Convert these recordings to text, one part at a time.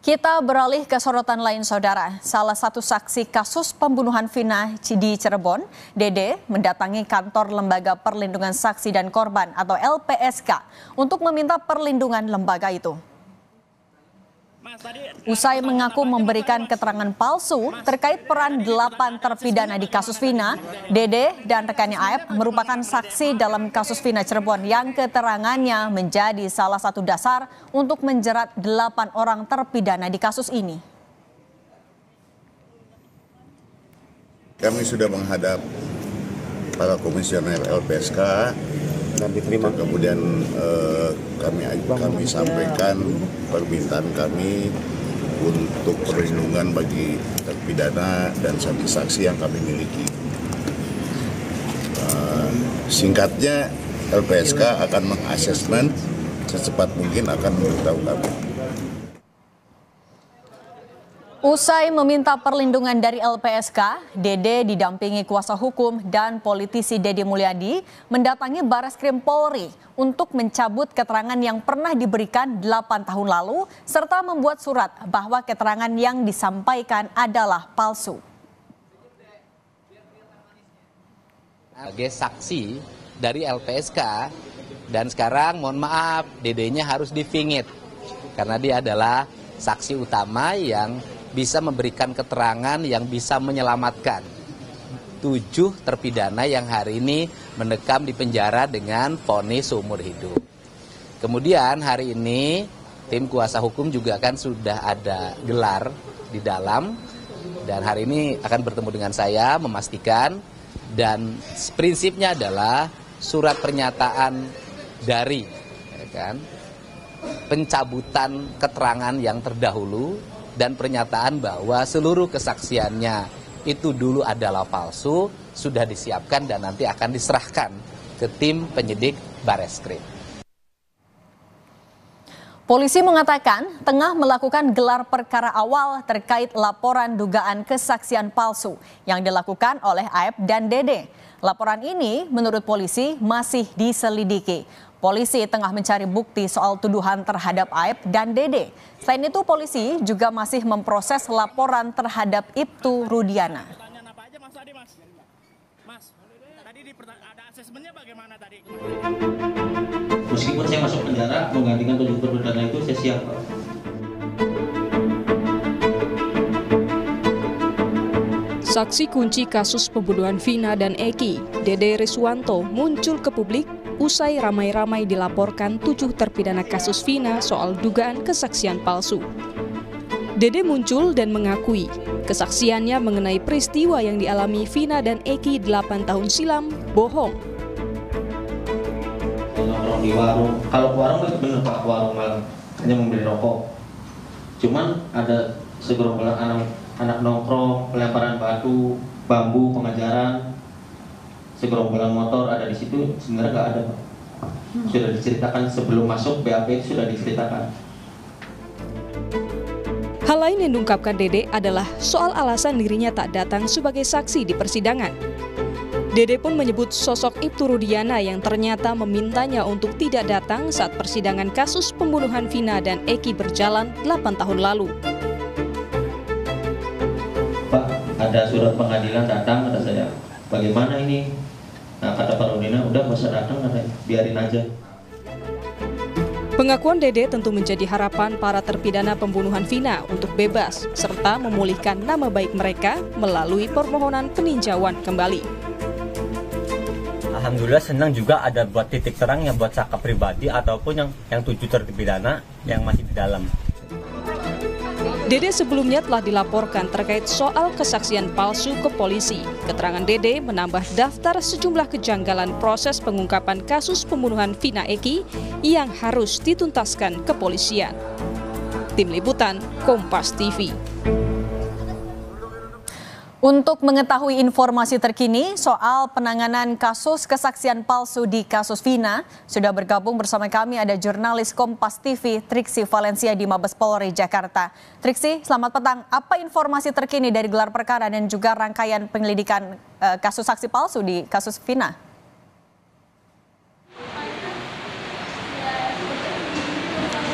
Kita beralih ke sorotan lain, saudara. Salah satu saksi kasus pembunuhan Vina di Cirebon, Dede, mendatangi kantor Lembaga Perlindungan Saksi dan Korban atau LPSK untuk meminta perlindungan lembaga itu. Usai mengaku memberikan keterangan palsu terkait peran 8 terpidana di kasus Vina, Dede dan rekannya Aep merupakan saksi dalam kasus Vina Cirebon yang keterangannya menjadi salah satu dasar untuk menjerat 8 orang terpidana di kasus ini. Kami sudah menghadap para komisioner LPSK dan diterima. Kemudian kami sampaikan permintaan kami untuk perlindungan bagi terpidana dan saksi-saksi yang kami miliki. Singkatnya, LPSK akan mengasesmen secepat mungkin akan memberitahu kami. Usai meminta perlindungan dari LPSK, Dede didampingi kuasa hukum dan politisi Deddy Mulyadi mendatangi Barreskrim Polri untuk mencabut keterangan yang pernah diberikan 8 tahun lalu serta membuat surat bahwa keterangan yang disampaikan adalah palsu. Sebagai saksi dari LPSK dan sekarang mohon maaf Dedenya harus difingit karena dia adalah saksi utama yang bisa memberikan keterangan yang bisa menyelamatkan 7 terpidana yang hari ini mendekam di penjara dengan vonis seumur hidup. Kemudian hari ini tim kuasa hukum juga kan sudah ada gelar di dalam dan hari ini akan bertemu dengan saya memastikan dan prinsipnya adalah surat pernyataan dari pencabutan keterangan yang terdahulu dan pernyataan bahwa seluruh kesaksiannya itu dulu adalah palsu, sudah disiapkan dan nanti akan diserahkan ke tim penyidik Barreskrim. Polisi mengatakan tengah melakukan gelar perkara awal terkait laporan dugaan kesaksian palsu yang dilakukan oleh Aep dan Dede. Laporan ini menurut polisi masih diselidiki. Polisi tengah mencari bukti soal tuduhan terhadap Aep dan Dede. Selain itu, polisi juga masih memproses laporan terhadap Ibtu Rudiana. Meskipun saya masuk penjara, menggantikan 7 terpidana itu saya siap, Pak. Saksi kunci kasus pembunuhan Vina dan Eki, Dede Riswanto, muncul ke publik usai ramai-ramai dilaporkan 7 terpidana kasus Vina soal dugaan kesaksian palsu. Dede muncul dan mengakui kesaksiannya mengenai peristiwa yang dialami Vina dan Eki 8 tahun silam bohong. Nongkrong di warung, kalau warung itu benar Pak, warung malam hanya membeli rokok. Cuman ada segerombolan anak nongkrong, pelemparan batu, bambu, pengajaran. Segerombolan motor ada di situ, sebenarnya nggak ada, Pak. Sudah diceritakan sebelum masuk BAP itu sudah diceritakan. Hal lain yang diungkapkan Dede adalah soal alasan dirinya tak datang sebagai saksi di persidangan. Dede pun menyebut sosok Ibtu Rudiana yang ternyata memintanya untuk tidak datang saat persidangan kasus pembunuhan Vina dan Eki berjalan 8 tahun lalu. Pak, ada surat pengadilan datang, kata saya. Bagaimana ini? Nah, kata Pak Rudina, udah nggak usah datang, katanya, biarin aja. Pengakuan Dede tentu menjadi harapan para terpidana pembunuhan Vina untuk bebas, serta memulihkan nama baik mereka melalui permohonan peninjauan kembali. Alhamdulillah senang juga ada buat titik terang yang buat Saka pribadi ataupun yang 7 terpidana yang masih di dalam. Dede sebelumnya telah dilaporkan terkait soal kesaksian palsu ke polisi. Keterangan Dede menambah daftar sejumlah kejanggalan proses pengungkapan kasus pembunuhan Vina Eki yang harus dituntaskan kepolisian. Tim Liputan, Kompas TV. Untuk mengetahui informasi terkini soal penanganan kasus kesaksian palsu di kasus Vina, sudah bergabung bersama kami ada jurnalis Kompas TV Triksi Valencia di Mabes Polri Jakarta. Triksi, selamat petang. Apa informasi terkini dari gelar perkara dan juga rangkaian penyelidikan kasus saksi palsu di kasus Vina?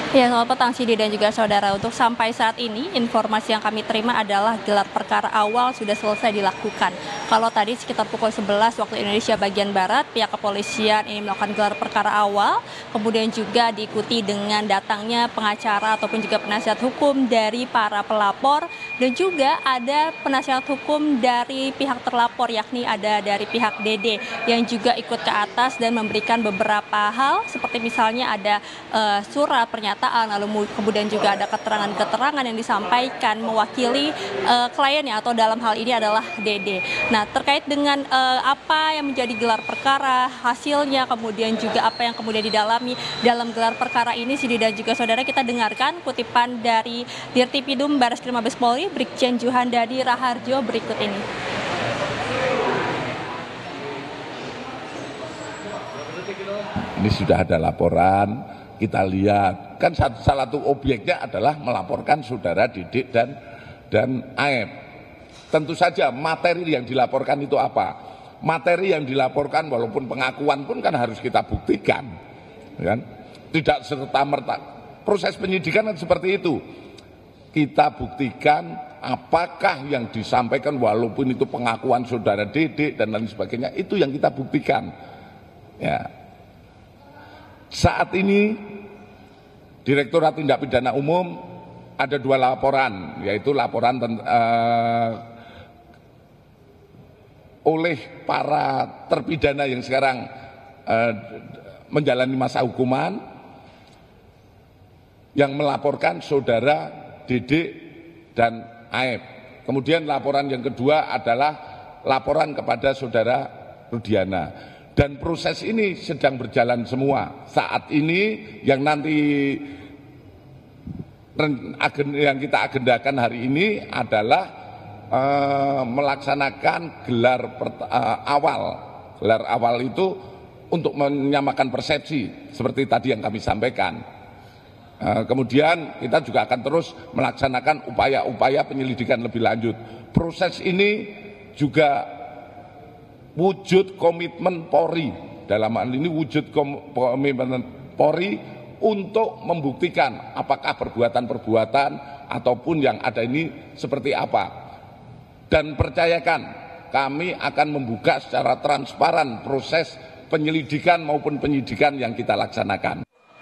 Ya, selamat petang Sidi dan juga saudara. Untuk sampai saat ini, informasi yang kami terima adalah gelar perkara awal sudah selesai dilakukan. Kalau tadi sekitar pukul 11 waktu Indonesia bagian Barat, pihak kepolisian ini melakukan gelar perkara awal, kemudian juga diikuti dengan datangnya pengacara ataupun juga penasihat hukum dari para pelapor, dan juga ada penasihat hukum dari pihak terlapor, yakni ada dari pihak DD yang juga ikut ke atas dan memberikan beberapa hal, seperti misalnya ada surat pernyataan, lalu kemudian juga ada keterangan-keterangan yang disampaikan mewakili kliennya, atau dalam hal ini adalah DD. Nah, terkait dengan apa yang menjadi gelar perkara, hasilnya, kemudian juga apa yang kemudian didalami dalam gelar perkara ini, Sidi dan juga saudara, kita dengarkan kutipan dari Dirtipidum Bareskrim Mabes Polri, Brigjen Juhandadi Raharjo berikut ini. Ini sudah ada laporan, kita lihat, kan salah satu objeknya adalah melaporkan saudara Didik dan Aep. Tentu saja materi yang dilaporkan itu apa? Materi yang dilaporkan walaupun pengakuan pun kan harus kita buktikan, kan? Tidak serta-merta. Proses penyidikan kan seperti itu. Kita buktikan apakah yang disampaikan walaupun itu pengakuan saudara Didik dan lain sebagainya, itu yang kita buktikan. Ya. Saat ini Direktorat Tindak Pidana Umum ada 2 laporan, yaitu laporan oleh para terpidana yang sekarang menjalani masa hukuman, yang melaporkan saudara Didik dan Aep. Kemudian laporan yang kedua adalah laporan kepada saudara Rudiana. Dan proses ini sedang berjalan semua. Saat ini yang nanti yang kita agendakan hari ini adalah melaksanakan gelar awal. Gelar awal itu untuk menyamakan persepsi seperti tadi yang kami sampaikan. Kemudian kita juga akan terus melaksanakan upaya-upaya penyelidikan lebih lanjut. Proses ini juga wujud komitmen Polri, dalam hal ini wujud komitmen Polri untuk membuktikan apakah perbuatan-perbuatan ataupun yang ada ini seperti apa. Dan percayakan, kami akan membuka secara transparan proses penyelidikan maupun penyidikan yang kita laksanakan.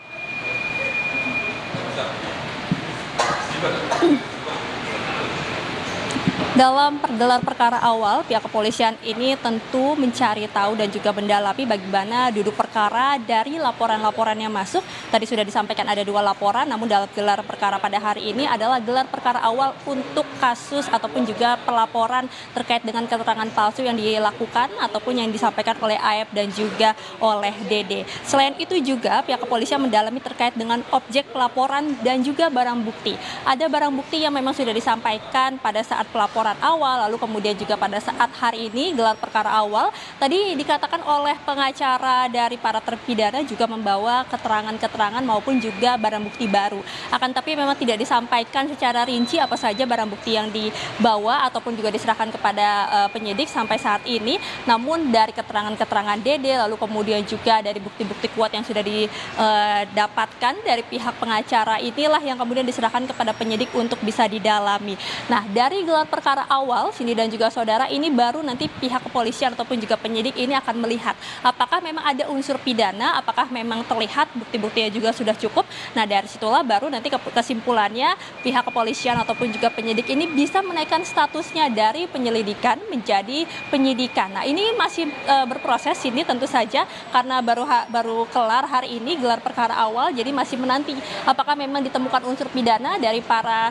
Dalam gelar perkara awal, pihak kepolisian ini tentu mencari tahu dan juga mendalami bagaimana duduk perkara dari laporan-laporan yang masuk. Tadi sudah disampaikan ada 2 laporan, namun dalam gelar perkara pada hari ini adalah gelar perkara awal untuk kasus ataupun juga pelaporan terkait dengan keterangan palsu yang dilakukan ataupun yang disampaikan oleh Aep dan juga oleh DD. Selain itu juga pihak kepolisian mendalami terkait dengan objek pelaporan dan juga barang bukti. Ada barang bukti yang memang sudah disampaikan pada saat pelaporan awal, lalu kemudian juga pada saat hari ini gelar perkara awal, tadi dikatakan oleh pengacara dari para terpidana juga membawa keterangan-keterangan maupun juga barang bukti baru. Akan tapi memang tidak disampaikan secara rinci apa saja barang bukti yang dibawa ataupun juga diserahkan kepada penyidik sampai saat ini. Namun dari keterangan-keterangan DD, lalu kemudian juga dari bukti-bukti kuat yang sudah didapatkan dari pihak pengacara, inilah yang kemudian diserahkan kepada penyidik untuk bisa didalami. Nah, dari gelar perkara awal, Cindy dan juga saudara, ini baru nanti pihak kepolisian ataupun juga penyidik ini akan melihat apakah memang ada unsur pidana, apakah memang terlihat bukti-buktinya juga sudah cukup. Nah, dari situlah baru nanti kesimpulannya pihak kepolisian ataupun juga penyidik ini bisa menaikkan statusnya dari penyelidikan menjadi penyidikan. Nah, ini masih berproses ini tentu saja karena baru kelar hari ini gelar perkara awal, jadi masih menanti apakah memang ditemukan unsur pidana dari para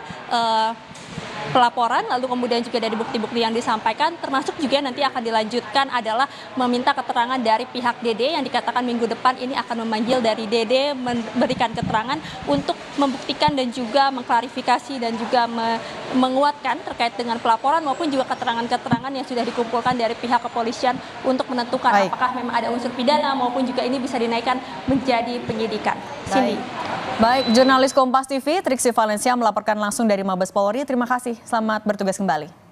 pelaporan, lalu kemudian juga dari bukti-bukti yang disampaikan, termasuk juga nanti akan dilanjutkan adalah meminta keterangan dari pihak DD yang dikatakan minggu depan ini akan memanggil dari DD memberikan keterangan untuk membuktikan dan juga mengklarifikasi dan juga menguatkan terkait dengan pelaporan maupun juga keterangan-keterangan yang sudah dikumpulkan dari pihak kepolisian untuk menentukan apakah memang ada unsur pidana maupun juga ini bisa dinaikkan menjadi penyidikan. Baik, jurnalis Kompas TV Triksi Valencia melaporkan langsung dari Mabes Polri. Terima kasih, selamat bertugas kembali.